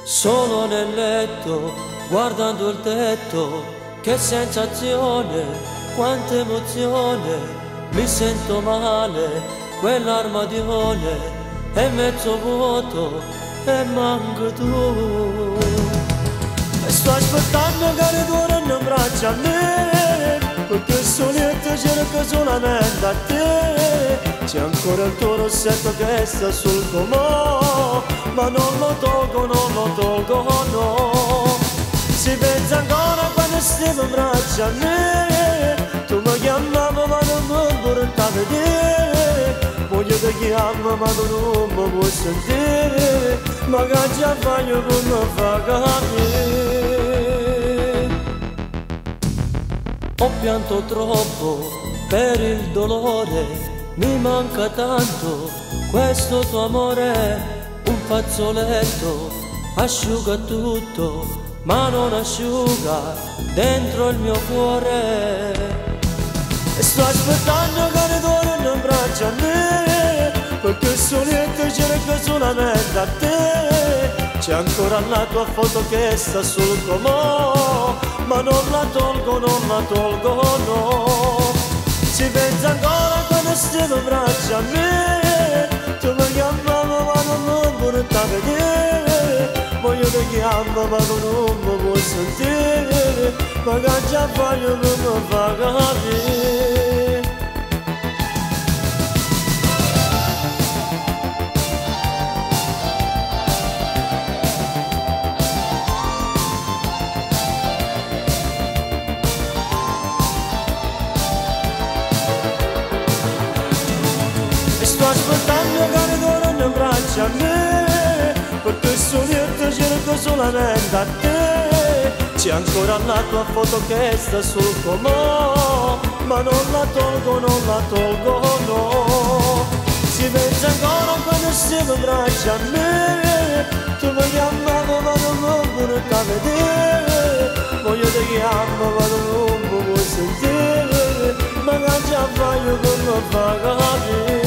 Solo nel letto, guardando il tetto, che sensazione, quanta emozione, mi sento male, quell'armadione è mezzo vuoto e manco tu. E sto aspettando che ritorni in braccio a me, perché solito cerco solamente a te. C'è ancora il tuo rossetto che sta sul comò, ma non lo tolgo, no. Si pensa ancora quando stiamo in braccio a me, tu mi chiamavi ma non mi portavi a vedere. Voglio ti chiamo ma tu non mi puoi sentire, ma che già voglio che mi fa capire. Ho pianto troppo per il dolore, mi manca tanto questo tuo amore. Un fazzoletto asciuga tutto, ma non asciuga dentro il mio cuore. E sto aspettando che ritorni in braccio a me, perché solito cerco solamente a te. C'è ancora la tua foto che sta sul comò, ma non la tolgo, no. Si pensa ancora quando stiamo in braccio a me, tu mi chiamavi ma non mi portavi a vedere. Voglio ti chiamo ma tu non mi puoi sentire, ma che già voglio che mi fa capire. Sto aspettando che ritorni in braccio a me, perché solito cerco solamente a te. C'è ancora la tua foto che sta sul comò, ma non la tolgo, no. Si pensa ancora quando stiamo in braccio a me, tu mi chiamavi ma non mi portavi a vedere. Voglio ti chiamo ma tu non mi puoi sentire, ma che già voglio che mi fa capire.